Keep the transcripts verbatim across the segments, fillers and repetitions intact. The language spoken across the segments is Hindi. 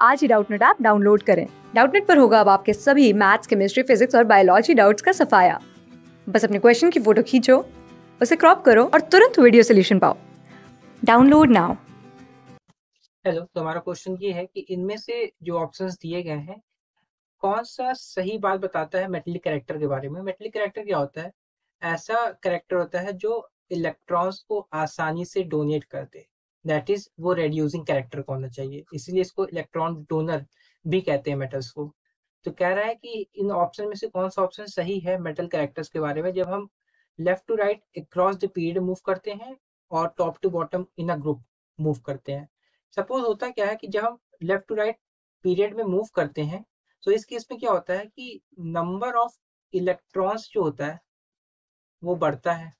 आज ही डाउटनेट ऐप डाउनलोड करें। डाउटनेट पर होगा अब आपके सभी मैथ्स, केमिस्ट्री, फिजिक्स और बायोलॉजी डाउट्स का सफाया। बस अपने क्वेश्चन की फोटो खींचो, उसे क्रॉप करो और तुरंत वीडियो सोल्यूशन पाओ। Download now. हेलो, तो हमारा क्वेश्चन ये है कि इनमें से जो ऑप्शंस दिए गए हैं कौन सा सही बात बताता है मेटलिक कैरेक्टर के बारे में। मेटलिक कैरेक्टर क्या होता है? ऐसा कैरेक्टर होता है जो इलेक्ट्रॉन्स को आसानी से डोनेट कर दे। दैट इज वो रेड्यूसिंग कैरेक्टर को होना चाहिए, इसीलिए इसको इलेक्ट्रॉन डोनर भी कहते हैं मेटल्स को। तो कह रहा है कि इन ऑप्शन में से कौन सा ऑप्शन सही है मेटल कैरेक्टर्स के बारे में, जब हम left to right across the period move करते हैं और top to bottom in a group move करते हैं। सपोज होता क्या है कि जब हम लेफ्ट टू राइट पीरियड में मूव करते हैं तो इस केस में क्या होता है कि नंबर ऑफ इलेक्ट्रॉन्स जो होता है वो बढ़ता है,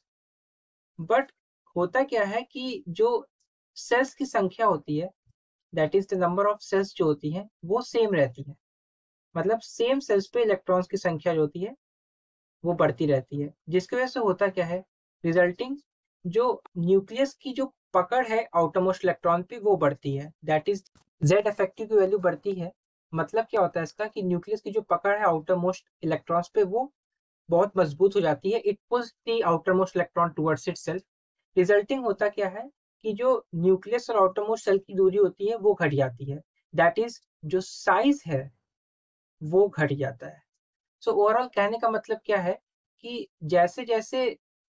बट होता क्या है कि जो सेल्स की संख्या होती है, that is the number of cells जो होती है वो सेम रहती है। मतलब सेम सेल्स पे इलेक्ट्रॉन्स की संख्या जो होती है वो बढ़ती रहती है, जिसकी वजह से होता क्या है, रिजल्टिंग जो न्यूक्लियस की जो पकड़ है आउटरमोस्ट इलेक्ट्रॉन पे वो बढ़ती है। दैट इज जेड इफेक्टिव की वैल्यू बढ़ती है। मतलब क्या होता है इसका कि न्यूक्लियस की जो पकड़ है आउटरमोस्ट इलेक्ट्रॉन्स पे वो बहुत मजबूत हो जाती है। It pulls the outermost electron towards itself. Resulting होता क्या है कि जो न्यूक्लियस और आउटरमोस्ट सेल की दूरी होती है वो घट जाती है। दैट इज जो साइज है वो घट जाता है। सो so, ओवरऑल कहने का मतलब क्या है कि जैसे जैसे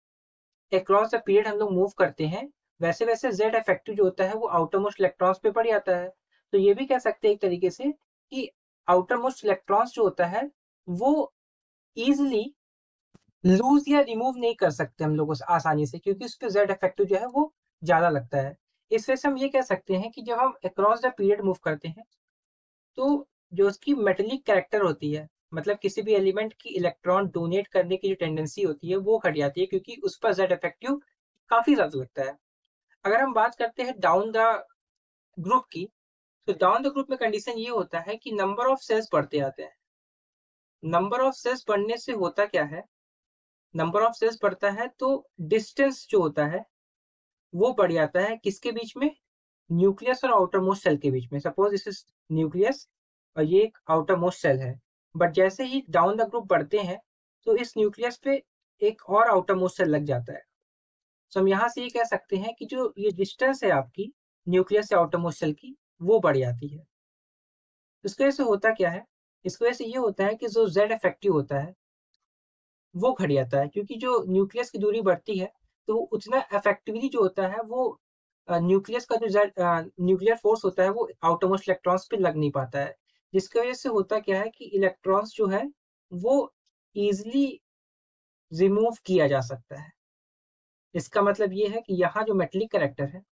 अक्रॉस द पीरियड हम लोग मूव करते हैं वैसे वैसे जेड इफेक्टिव जो होता है वो आउटरमोस्ट इलेक्ट्रॉन्स पे पड़ जाता है। तो ये भी कह सकते हैं एक तरीके से कि आउटरमोस्ट इलेक्ट्रॉन्स जो होता है वो इजिली लूज या रिमूव नहीं कर सकते हम लोग आसानी से, क्योंकि उस पर जेड इफेक्टिव जो है वो ज्यादा लगता है। इस वजह से हम ये कह सकते हैं कि जब हम अक्रॉस द पीरियड मूव करते हैं तो जो उसकी मेटेलिक कैरेक्टर होती है, मतलब किसी भी एलिमेंट की इलेक्ट्रॉन डोनेट करने की जो टेंडेंसी होती है वो घट जाती है, क्योंकि उस पर जेड इफेक्टिव काफी ज्यादा लगता है। अगर हम बात करते हैं डाउन द ग्रुप की, तो डाउन द ग्रुप में कंडीशन ये होता है कि नंबर ऑफ सेल्स बढ़ते आते हैं। नंबर ऑफ सेल्स बढ़ने से होता क्या है, नंबर ऑफ सेल्स बढ़ता है तो डिस्टेंस जो होता है वो बढ़ जाता है। किसके बीच में? न्यूक्लियस और आउटर मोस्ट सेल के बीच में। सपोज इस इज न्यूक्लियस और ये एक आउटर मोस्ट सेल है, बट जैसे ही डाउन द ग्रुप बढ़ते हैं तो इस न्यूक्लियस पे एक और आउटर मोस्ट सेल लग जाता है। तो हम यहाँ से ये कह सकते हैं कि जो ये डिस्टेंस है आपकी न्यूक्लियस से आउटर मोस्ट सेल की वो बढ़ जाती है। इसकी वजह से होता क्या है, इसकी वजह से ये होता है कि जो जेड इफेक्टिव होता है वो घट जाता है, क्योंकि जो न्यूक्लियस की दूरी बढ़ती है तो उतना इफेक्टिवली जो होता है वो न्यूक्लियस का जो न्यूक्लियर फोर्स होता है वो आउटरमोस्ट इलेक्ट्रॉन्स पे लग नहीं पाता है। जिसकी वजह से होता क्या है कि इलेक्ट्रॉन्स जो है वो इजिली रिमूव किया जा सकता है। इसका मतलब ये है कि यहाँ जो मेटलिक कैरेक्टर है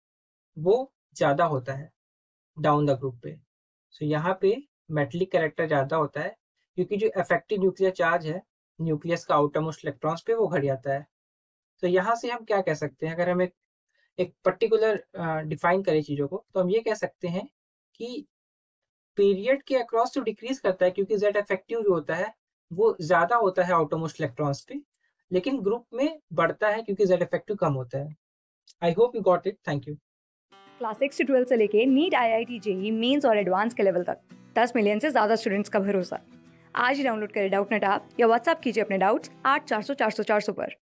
वो ज्यादा होता है डाउन द ग्रुप पे। सो यहाँ पे मेटलिक कैरेक्टर ज्यादा होता है, क्योंकि जो इफेक्टिव न्यूक्लियर चार्ज है न्यूक्लियस का आउटरमोस्ट इलेक्ट्रॉन्स पे वो घट जाता है। तो यहाँ से हम क्या कह सकते हैं, अगर हम एक एक पर्टिकुलर डिफाइन करें चीजों को, तो हम ये कह सकते हैं कि पीरियड के अक्रॉस तो डिक्रीज करता है, क्योंकि जेड इफेक्टिव जो होता है वो ज्यादा होता है आउटरमोस्ट इलेक्ट्रॉन्स पे, लेकिन ग्रुप में बढ़ता है क्योंकि जेड इफेक्टिव कम होता है। I hope you got it. Thank you. Class six से ट्वेल्थ से लेके NEET, I I T, JEE mains और एडवांस के लेवल तक दस मिलियन से ज्यादा स्टूडेंट्स का भरोसा। आज ही डाउनलोड करें डाउटनेट ऐप या व्हाट्सएप कीजिए अपने डाउट्स आठ चार सौ चार सौ चार सौ पर।